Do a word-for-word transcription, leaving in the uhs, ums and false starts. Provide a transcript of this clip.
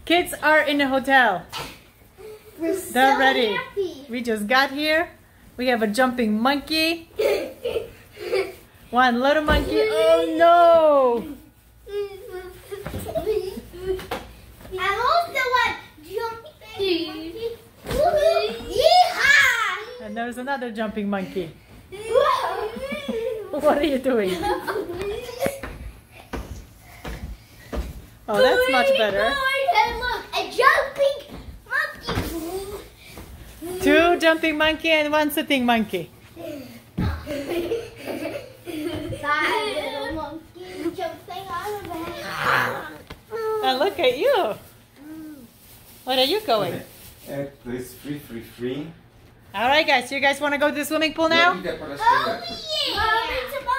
Kids are in the hotel. We're so They're ready. happy. We just got here. We have a jumping monkey. One little monkey. Oh no! And also one jumping monkey. Yeehaw! And there's another jumping monkey. What are you doing? Oh, that's much better. And look, a jumping monkey. Two jumping monkey and one sitting monkey. That little monkey jumping on the bed. And look at you. What are you going? Uh, please, free, free, free. All right, guys. You guys want to go to the swimming pool now? Yeah, Oh, yeah.